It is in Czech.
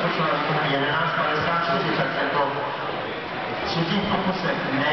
skočila na 11.54, tak je to třetím pokusem.